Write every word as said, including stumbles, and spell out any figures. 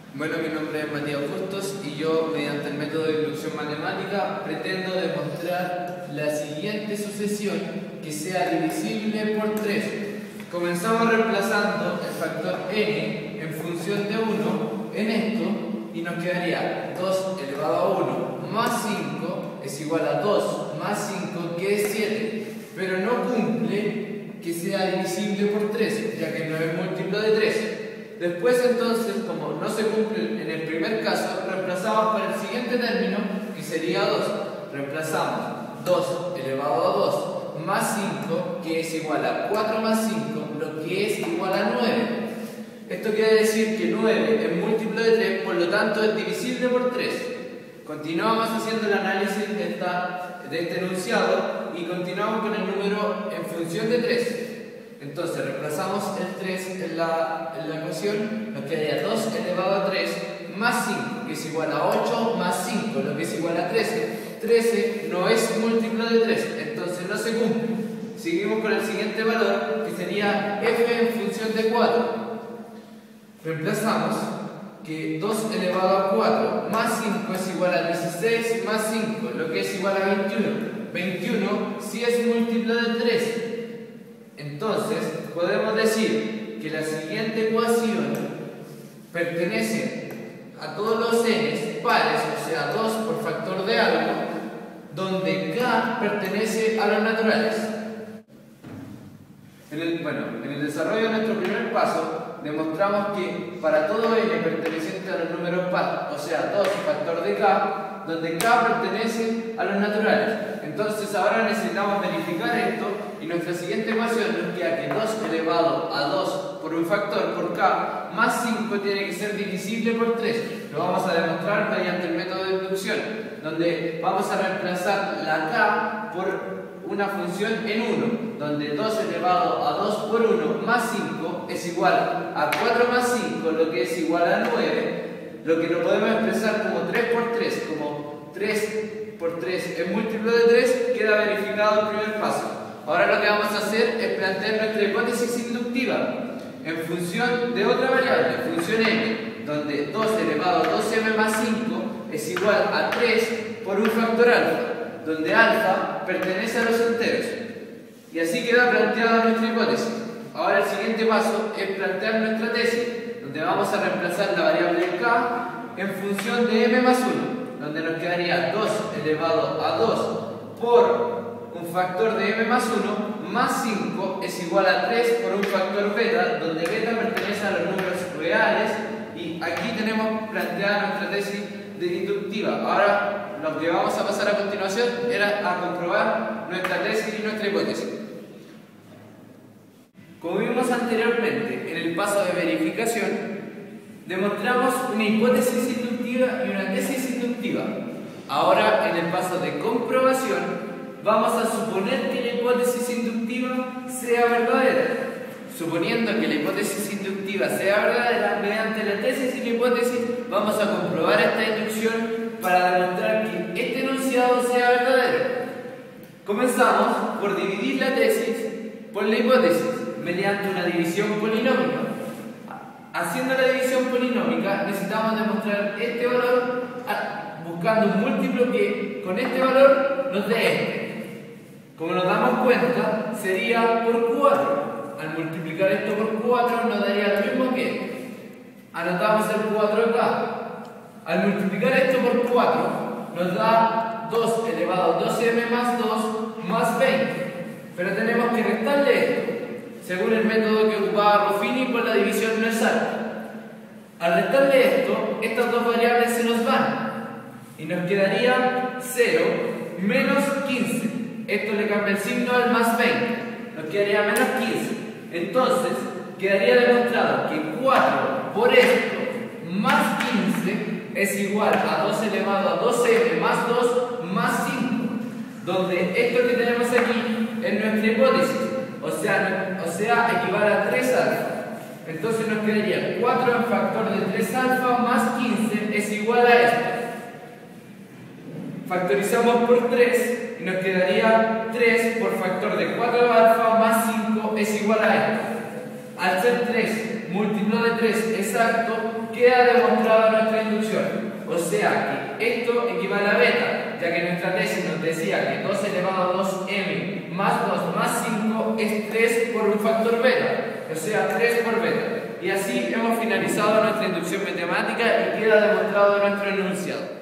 Bueno, mi nombre es Matías Bustos y yo, mediante el método de inducción matemática, pretendo demostrar la siguiente sucesión que sea divisible por tres. Comenzamos reemplazando el factor n en función de uno en esto y nos quedaría dos elevado a uno más cinco es igual a dos más cinco, que es siete, pero no cumple que sea divisible por tres, ya que no es múltiplo de tres. Después, entonces, como no se cumple en el primer caso, reemplazamos por el siguiente término, que sería dos. Reemplazamos dos elevado a dos más cinco, que es igual a cuatro más cinco, lo que es igual a nueve. Esto quiere decir que nueve es múltiplo de tres, por lo tanto es divisible por tres. Continuamos haciendo el análisis de, esta, de este enunciado y continuamos con el número en función de tres. Entonces reemplazamos el tres en la, en la ecuación, nos quedaría dos elevado a tres más cinco, que es igual a ocho más cinco, lo que es igual a trece. trece no es múltiplo de tres, entonces no se cumple. Seguimos con el siguiente valor, que sería f en función de cuatro. Reemplazamos que dos elevado a cuatro más cinco es igual a dieciséis más cinco, lo que es igual a veintiuno. veintiuno sí es múltiplo de tres. Entonces, podemos decir que la siguiente ecuación pertenece a todos los n pares, o sea, dos por factor de algo, donde k pertenece a los naturales. En el, bueno, en el desarrollo de nuestro primer paso, demostramos que para todo n perteneciente a los números par, o sea, dos factor de k, donde k pertenece a los naturales. Entonces ahora necesitamos verificar esto y nuestra siguiente ecuación nos queda que dos elevado a dos por un factor por k más cinco tiene que ser divisible por tres. Lo vamos a demostrar mediante el método de inducción, donde vamos a reemplazar la k por una función en uno, donde dos elevado a dos por uno más cinco es igual a cuatro más cinco, lo que es igual a nueve, lo que lo podemos expresar como tres por tres, como tres por tres es múltiplo de tres, queda verificado el primer paso. Ahora lo que vamos a hacer es plantear nuestra hipótesis inductiva en función de otra variable, función m, donde dos elevado a dos m más cinco es igual a tres por un factor alfa, donde alfa pertenece a los enteros. Y así queda planteada nuestra hipótesis. Ahora el siguiente paso es plantear nuestra tesis, donde vamos a reemplazar la variable k en función de m más uno, donde nos quedaría dos elevado a dos por un factor de m más uno más cinco es igual a tres por un factor beta, donde beta pertenece a los números reales, y aquí tenemos planteada nuestra tesis deductiva. Ahora lo que vamos a pasar a continuación era a comprobar nuestra tesis y nuestra hipótesis. Como vimos anteriormente en el paso de verificación, demostramos una hipótesis inductiva y una tesis inductiva. Ahora en el paso de comprobación vamos a suponer que la hipótesis inductiva sea verdadera. Suponiendo que la hipótesis inductiva sea verdadera, mediante la tesis y la hipótesis vamos a comprobar esta inducción para demostrar que este enunciado sea verdadero. Comenzamos por dividir la tesis por la hipótesis mediante una división polinómica. Haciendo la división polinómica necesitamos demostrar este valor buscando un múltiplo que con este valor nos dé este. Como nos damos cuenta, sería por cuatro. Al multiplicar esto por cuatro nos daría lo mismo que anotamos el cuatro acá. Al multiplicar esto por cuatro nos da dos elevado a dos m más dos más veinte. Pero tenemos que restarle esto, según el método que ocupaba Ruffini por la división universal. Al restarle esto, estas dos variables se nos van y nos quedaría cero menos quince. Esto le cambia el signo al más veinte, nos quedaría menos quince. Entonces quedaría demostrado que cuatro por esto más quince es igual a dos elevado a dos m más dos más cinco, donde esto que tenemos aquí es nuestra hipótesis, o sea, o sea equivale a tres alfa. Entonces nos quedaría cuatro en factor de tres alfa más quince es igual a esto. Factorizamos por tres y nos quedaría tres por factor de cuatro alfa más cinco es igual a esto. Al ser tres múltiplo de tres exacto, queda demostrada nuestra inducción. O sea que esto equivale a beta, ya que nuestra tesis nos decía que dos elevado a dos m más dos más cinco es tres por un factor beta, o sea tres por beta. Y así hemos finalizado nuestra inducción matemática y queda demostrado nuestro enunciado.